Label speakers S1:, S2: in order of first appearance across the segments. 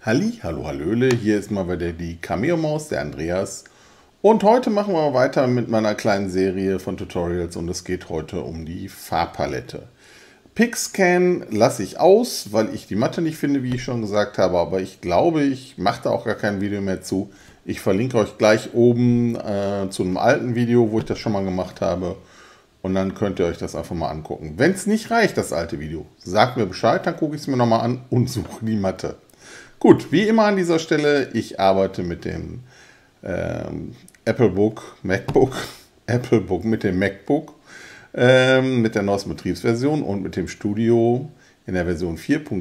S1: Halli, hallo, hallöle, hier ist mal wieder die Cameo-Maus, der Andreas. Und heute machen wir weiter mit meiner kleinen Serie von Tutorials und es geht heute um die Farbpalette. Pixscan lasse ich aus, weil ich die Matte nicht finde, wie ich schon gesagt habe, aber ich glaube, ich mache da auch gar kein Video mehr zu. Ich verlinke euch gleich oben zu einem alten Video, wo ich das schon mal gemacht habe. Und dann könnt ihr euch das einfach mal angucken. Wenn es nicht reicht, das alte Video, sagt mir Bescheid, dann gucke ich es mir nochmal an und suche die Matte. Gut, wie immer an dieser Stelle, ich arbeite mit dem MacBook, mit dem MacBook, mit der neuesten Betriebsversion und mit dem Studio in der Version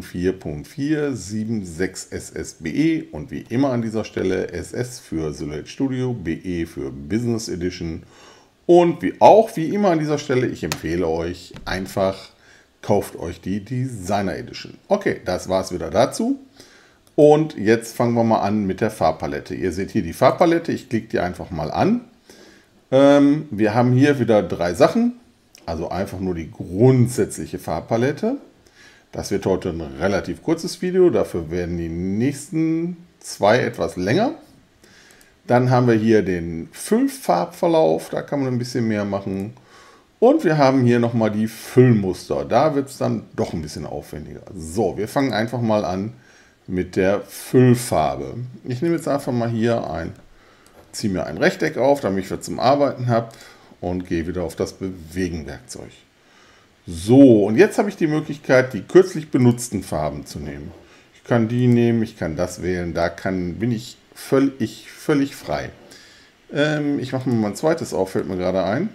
S1: 4.4.4 76SSBE und wie immer an dieser Stelle SS für Silhouette Studio, BE für Business Edition und wie immer an dieser Stelle, ich empfehle euch einfach, kauft euch die Designer Edition. Okay, das war es wieder dazu. Und jetzt fangen wir mal an mit der Farbpalette. Ihr seht hier die Farbpalette, ich klicke die einfach mal an. Wir haben hier wieder 3 Sachen, also einfach nur die grundsätzliche Farbpalette. Das wird heute ein relativ kurzes Video, dafür werden die nächsten 2 etwas länger. Dann haben wir hier den Füllfarbverlauf, da kann man ein bisschen mehr machen. Und wir haben hier nochmal die Füllmuster, da wird es dann doch ein bisschen aufwendiger. So, wir fangen einfach mal an mit der Füllfarbe. Ich nehme jetzt einfach mal hier ziehe mir ein Rechteck auf, damit ich was zum Arbeiten habe und gehe wieder auf das Bewegen-Werkzeug. So, und jetzt habe ich die Möglichkeit, die kürzlich benutzten Farben zu nehmen. Ich kann die nehmen, ich kann das wählen, bin ich völlig frei. Ich mache mir mal ein zweites auf, fällt mir gerade ein.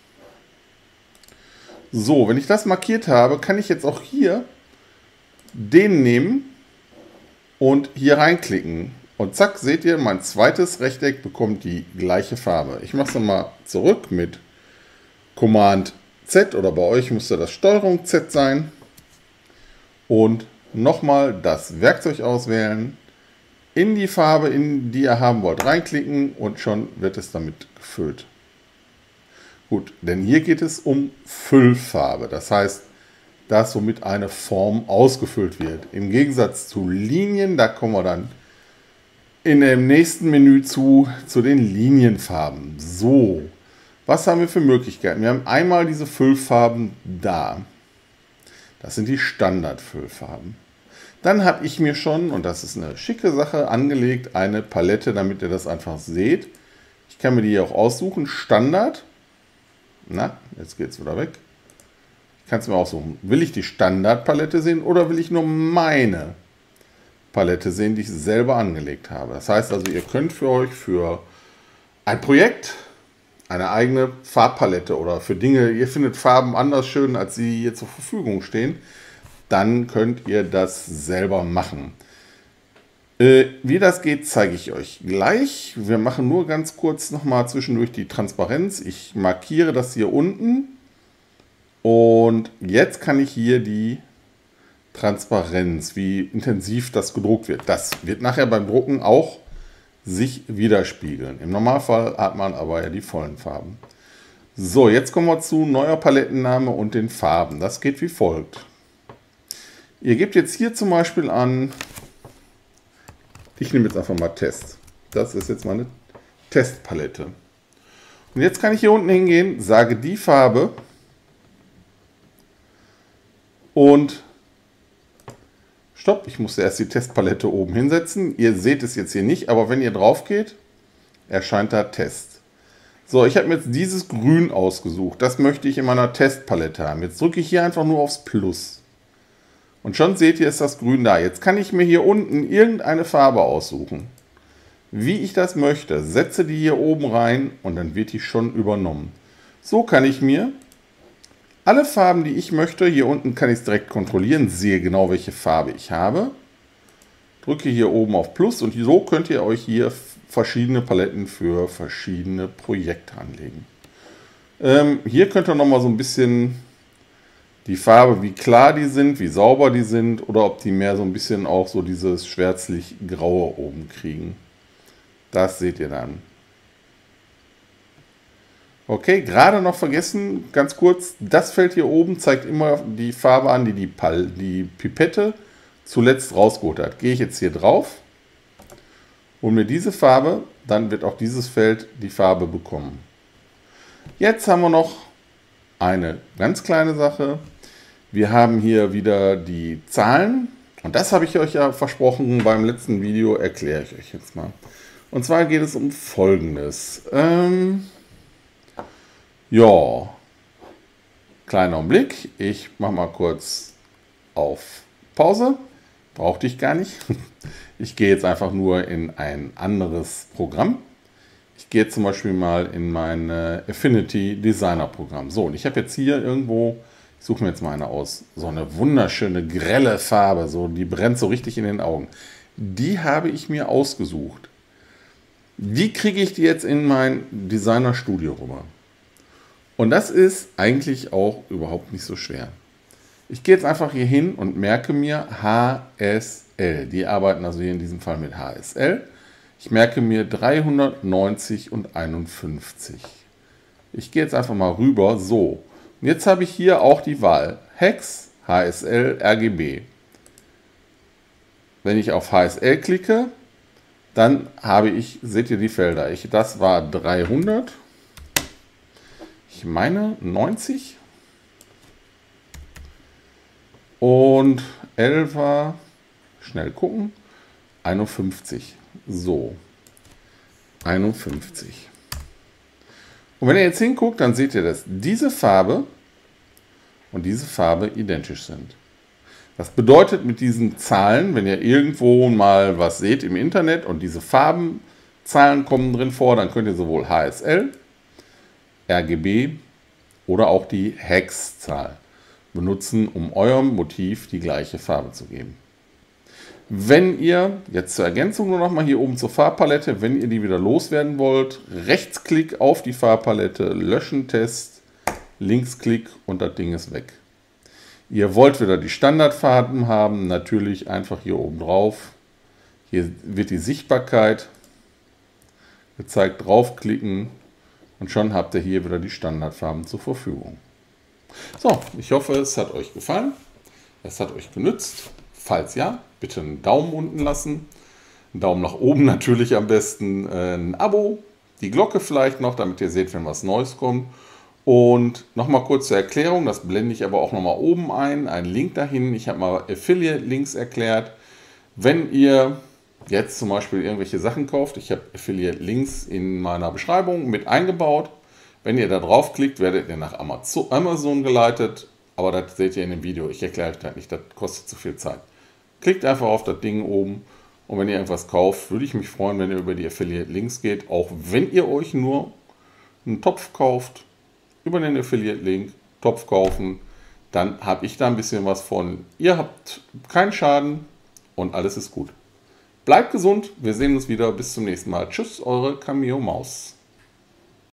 S1: So, wenn ich das markiert habe, kann ich jetzt auch hier den nehmen und hier reinklicken. Und zack, seht ihr, mein zweites Rechteck bekommt die gleiche Farbe. Ich mache es nochmal zurück mit Command Z oder bei euch müsste das Steuerung Z sein. Und nochmal das Werkzeug auswählen, in die Farbe, in die ihr haben wollt, reinklicken und schon wird es damit gefüllt. Gut, denn hier geht es um Füllfarbe. Das heißt, das, womit eine Form ausgefüllt wird. Im Gegensatz zu Linien, da kommen wir dann in dem nächsten Menü zu den Linienfarben. So, was haben wir für Möglichkeiten? Wir haben einmal diese Füllfarben da. Das sind die Standardfüllfarben. Dann habe ich mir schon, und das ist eine schicke Sache, angelegt, eine Palette, damit ihr das einfach seht. Ich kann mir die hier auch aussuchen. Standard. Na, jetzt geht es wieder weg. Ich kann es mir aussuchen. Will ich die Standardpalette sehen oder will ich nur meine Palette sehen, die ich selber angelegt habe? Das heißt also, ihr könnt für euch für ein Projekt eine eigene Farbpalette oder für Dinge, ihr findet Farben anders schön, als sie hier zur Verfügung stehen, dann könnt ihr das selber machen. Wie das geht, zeige ich euch gleich. Wir machen nur ganz kurz nochmal zwischendurch die Transparenz. Ich markiere das hier unten. Und jetzt kann ich hier die Transparenz, wie intensiv das gedruckt wird. Das wird nachher beim Drucken auch sich widerspiegeln. Im Normalfall hat man aber ja die vollen Farben. So, jetzt kommen wir zu neuer Palettenname und den Farben. Das geht wie folgt. Ihr gebt jetzt hier zum Beispiel an, ich nehme jetzt einfach mal Test. Das ist jetzt meine Testpalette. Und jetzt kann ich hier unten hingehen, sage die Farbe und stopp, ich musste erst die Testpalette oben hinsetzen. Ihr seht es jetzt hier nicht, aber wenn ihr drauf geht, erscheint da Test. So, ich habe mir jetzt dieses Grün ausgesucht. Das möchte ich in meiner Testpalette haben. Jetzt drücke ich hier einfach nur aufs Plus. Und schon seht ihr, ist das Grün da. Jetzt kann ich mir hier unten irgendeine Farbe aussuchen. Wie ich das möchte, setze die hier oben rein und dann wird die schon übernommen. So kann ich mir alle Farben, die ich möchte, hier unten kann ich es direkt kontrollieren, sehe genau, welche Farbe ich habe. Drücke hier oben auf Plus und so könnt ihr euch hier verschiedene Paletten für verschiedene Projekte anlegen. Hier könnt ihr nochmal so ein bisschen die Farbe, wie klar die sind, wie sauber die sind oder ob die mehr so ein bisschen auch so dieses schwärzlich-graue oben kriegen. Das seht ihr dann. Okay, gerade noch vergessen, ganz kurz, das Feld hier oben zeigt immer die Farbe an, die die Pipette zuletzt rausgeholt hat. Gehe ich jetzt hier drauf, und mir diese Farbe, dann wird auch dieses Feld die Farbe bekommen. Jetzt haben wir noch eine ganz kleine Sache. Wir haben hier wieder die Zahlen und das habe ich euch ja versprochen beim letzten Video, erkläre ich euch jetzt mal. Und zwar geht es um Folgendes. Ja, kleiner Augenblick. Ich mache mal kurz auf Pause. Brauchte ich gar nicht. Ich gehe jetzt einfach nur in ein anderes Programm. Ich gehe jetzt zum Beispiel mal in mein Affinity Designer Programm. So, und ich habe jetzt hier irgendwo, ich suche mir jetzt mal eine aus, so eine wunderschöne grelle Farbe, so, die brennt so richtig in den Augen. Die habe ich mir ausgesucht. Wie kriege ich die jetzt in mein Designer Studio rüber? Und das ist eigentlich auch überhaupt nicht so schwer. Ich gehe jetzt einfach hier hin und merke mir HSL. Die arbeiten also hier in diesem Fall mit HSL. Ich merke mir 390 und 51. Ich gehe jetzt einfach mal rüber. So, und jetzt habe ich hier auch die Wahl Hex, HSL, RGB. Wenn ich auf HSL klicke, dann habe ich, seht ihr die Felder, das war 300, ich meine 90 und L war, schnell gucken, 51. So, 51. Und wenn ihr jetzt hinguckt, dann seht ihr, dass diese Farbe und diese Farbe identisch sind. Das bedeutet mit diesen Zahlen, wenn ihr irgendwo mal was seht im Internet und diese Farbenzahlen kommen drin vor, dann könnt ihr sowohl HSL, RGB oder auch die Hex-Zahl benutzen, um eurem Motiv die gleiche Farbe zu geben. Wenn ihr, jetzt zur Ergänzung nur noch mal hier oben zur Farbpalette, wenn ihr die wieder loswerden wollt, Rechtsklick auf die Farbpalette, Löschen, Test, Linksklick und das Ding ist weg. Ihr wollt wieder die Standardfarben haben, natürlich einfach hier oben drauf. Hier wird die Sichtbarkeit gezeigt, draufklicken und schon habt ihr hier wieder die Standardfarben zur Verfügung. So, ich hoffe, es hat euch gefallen, es hat euch genützt. Falls ja, bitte einen Daumen unten lassen, einen Daumen nach oben natürlich am besten, ein Abo, die Glocke vielleicht noch, damit ihr seht, wenn was Neues kommt. Und nochmal kurz zur Erklärung, das blende ich aber auch nochmal oben ein, einen Link dahin. Ich habe mal Affiliate-Links erklärt. Wenn ihr jetzt zum Beispiel irgendwelche Sachen kauft, ich habe Affiliate-Links in meiner Beschreibung mit eingebaut. Wenn ihr da draufklickt, werdet ihr nach Amazon geleitet, aber das seht ihr in dem Video. Ich erkläre euch das nicht, das kostet zu viel Zeit. Klickt einfach auf das Ding oben und wenn ihr irgendwas kauft, würde ich mich freuen, wenn ihr über die Affiliate-Links geht, auch wenn ihr euch nur einen Topf kauft, über den Affiliate-Link, Topf kaufen, dann habe ich da ein bisschen was von. Ihr habt keinen Schaden und alles ist gut. Bleibt gesund, wir sehen uns wieder, bis zum nächsten Mal. Tschüss, eure Cameo Maus.